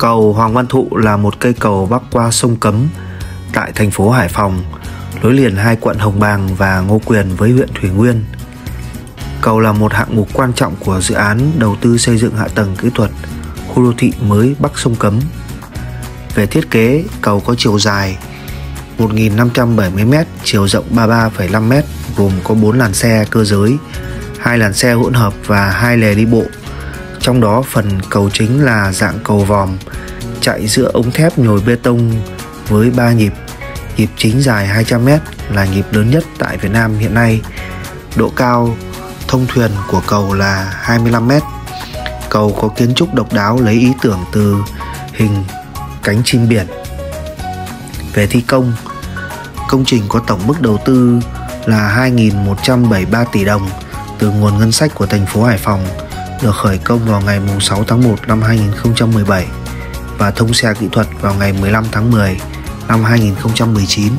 Cầu Hoàng Văn Thụ là một cây cầu bắc qua sông Cấm tại thành phố Hải Phòng, nối liền hai quận Hồng Bàng và Ngô Quyền với huyện Thủy Nguyên. Cầu là một hạng mục quan trọng của dự án đầu tư xây dựng hạ tầng kỹ thuật khu đô thị mới Bắc sông Cấm. Về thiết kế, cầu có chiều dài 1.570m, chiều rộng 33,5m, gồm có 4 làn xe cơ giới, 2 làn xe hỗn hợp và 2 lề đi bộ. Trong đó phần cầu chính là dạng cầu vòm, chạy giữa ống thép nhồi bê tông với 3 nhịp. Nhịp chính dài 200m, là nhịp lớn nhất tại Việt Nam hiện nay. Độ cao thông thuyền của cầu là 25m. Cầu có kiến trúc độc đáo lấy ý tưởng từ hình cánh chim biển. Về thi công, công trình có tổng mức đầu tư là 2.173 tỷ đồng từ nguồn ngân sách của thành phố Hải Phòng, được khởi công vào ngày 6 tháng 1 năm 2017 và thông xe kỹ thuật vào ngày 15 tháng 10 năm 2019.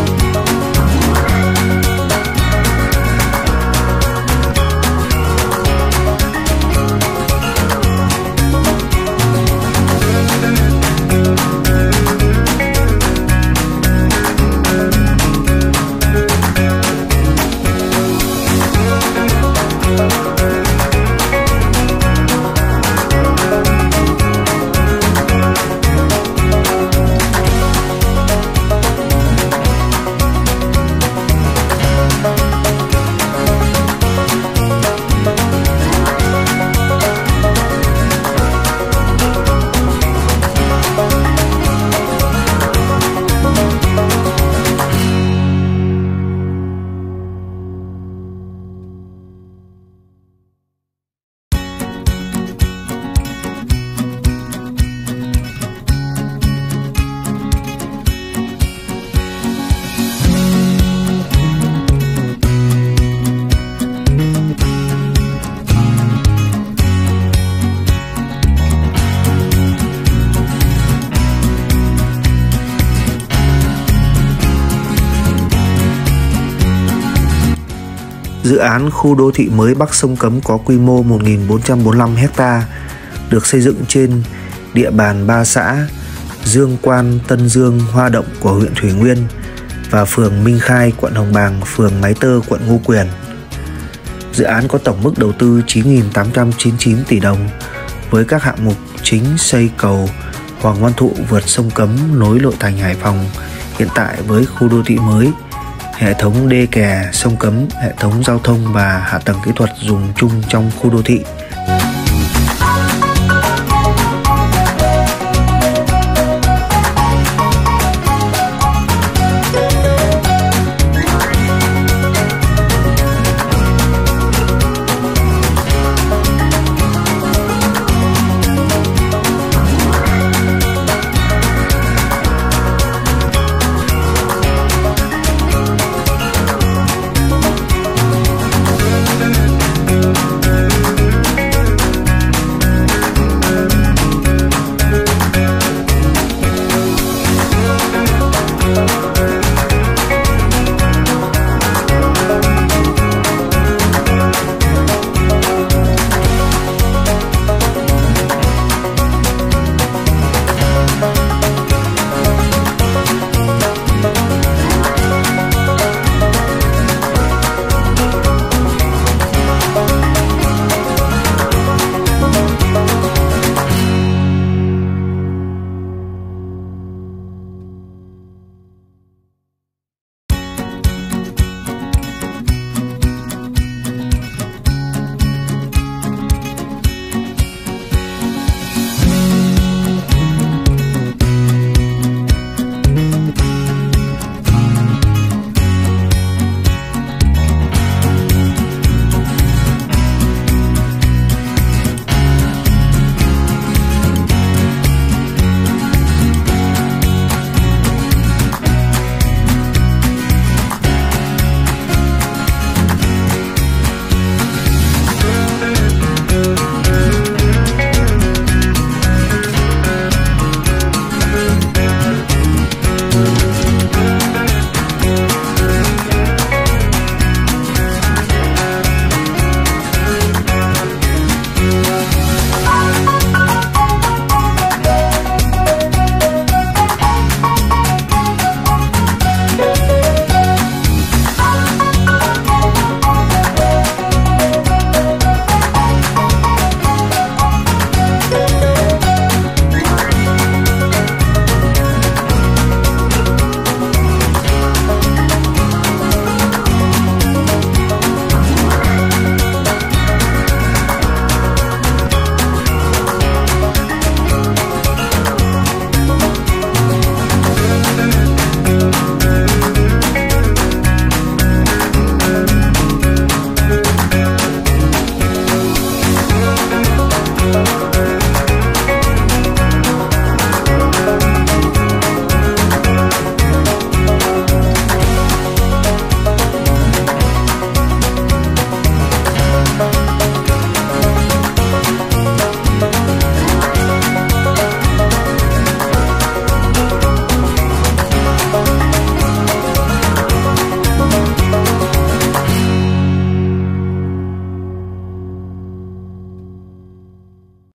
Dự án khu đô thị mới Bắc sông Cấm có quy mô 1.445 ha, được xây dựng trên địa bàn 3 xã Dương Quan, Tân Dương, Hoa Động của huyện Thủy Nguyên và phường Minh Khai, quận Hồng Bàng, phường Mái Tơ, quận Ngô Quyền. Dự án có tổng mức đầu tư 9.899 tỷ đồng với các hạng mục chính xây cầu Hoàng Văn Thụ vượt sông Cấm nối nội thành Hải Phòng hiện tại với khu đô thị mới, hệ thống đê kè sông Cấm, hệ thống giao thông và hạ tầng kỹ thuật dùng chung trong khu đô thị.